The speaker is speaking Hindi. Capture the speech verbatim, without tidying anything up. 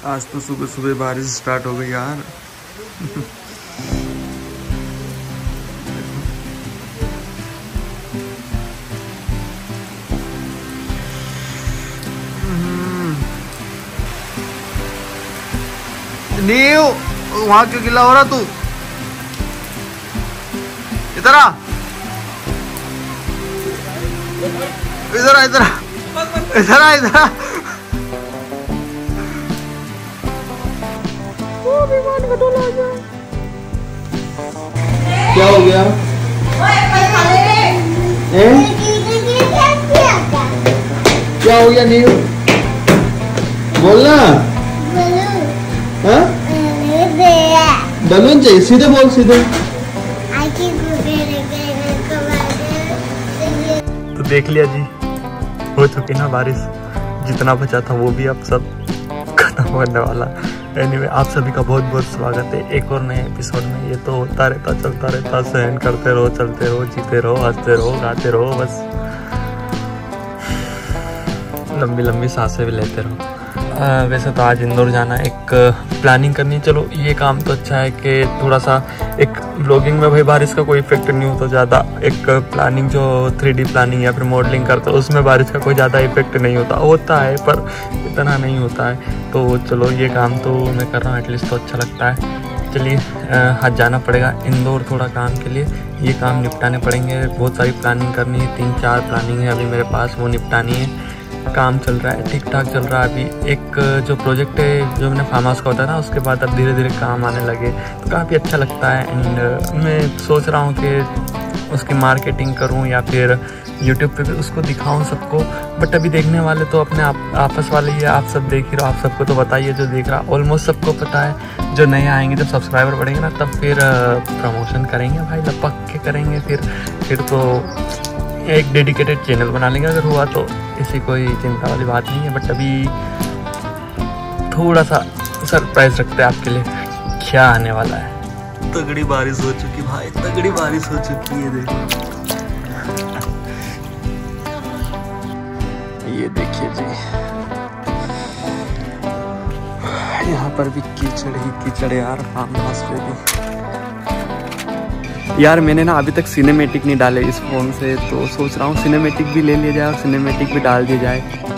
आज तो सुबह सुबह बारिश स्टार्ट हो गई यार। नीव वहां क्यों गिला हो रहा तू? इधर आ, इधर आ, इधर आ, इधर आ, इधर आ। क्या हो गया? क्या हो गया नीव? बोलना। बलून चाहिए? सीधे बोल, सीधे। तो देख लिया जी, हो चुकी ना बारिश। जितना बचा था वो भी अब सब खत्म होने वाला। एनीवे, आप सभी का बहुत बहुत स्वागत है एक और नए एपिसोड में। ये तो होता रहता, चलता रहता, सहन करते रहो, चलते रहो, जीते रहो, हंसते रहो, गाते रहो, बस लंबी लंबी सांसें भी लेते रहो। आ, वैसे तो आज इंदौर जाना, एक प्लानिंग करनी। चलो ये काम तो अच्छा है कि थोड़ा सा एक ब्लॉगिंग में भाई बारिश का कोई इफेक्ट नहीं होता ज़्यादा। एक प्लानिंग जो थ्री डी प्लानिंग या फिर मॉडलिंग करते हैं उसमें बारिश का कोई ज़्यादा इफेक्ट नहीं होता होता है पर इतना नहीं होता है। तो चलो ये काम तो मैं कर रहा हूँ, एटलीस्ट तो अच्छा लगता है। चलिए आज जाना पड़ेगा इंदौर थोड़ा काम के लिए। ये काम निपटाने पड़ेंगे, बहुत सारी प्लानिंग करनी है, तीन चार प्लानिंग है अभी मेरे पास, वो निपटानी है। काम चल रहा है, ठीक ठाक चल रहा है। अभी एक जो प्रोजेक्ट है जो मैंने फार्म हाउस का होता है ना, उसके बाद अब धीरे धीरे काम आने लगे तो काफ़ी अच्छा लगता है। एंड मैं सोच रहा हूँ कि उसकी मार्केटिंग करूँ या फिर यूट्यूब पे भी उसको दिखाऊँ सबको। बट अभी देखने वाले तो अपने आप आपस वाले ही है, आप सब देख ही रहो। आप सबको तो बताइए, जो देख रहा ऑलमोस्ट सबको पता है। जो नए आएंगे, जब सब्सक्राइबर बढ़ेंगे ना तब फिर प्रमोशन करेंगे भाई, लपक के करेंगे। फिर फिर तो एक डेडिकेटेड चैनल बना लेंगे अगर हुआ तो, ऐसी कोई चिंता वाली बात नहीं है। बट अभी थोड़ा सा सरप्राइज रखते हैं आपके लिए, क्या आने वाला है। तगड़ी बारिश हो चुकी भाई, तगड़ी बारिश हो चुकी है। देखो ये देखिए जी, यहाँ पर भी कीचड़ ही कीचड़ यार, फार्म हाउस पे भी। यार मैंने ना अभी तक सिनेमैटिक नहीं डाले इस फोन से, तो सोच रहा हूँ सिनेमैटिक भी ले लिया जाए और सिनेमैटिक भी डाल दिया जाए।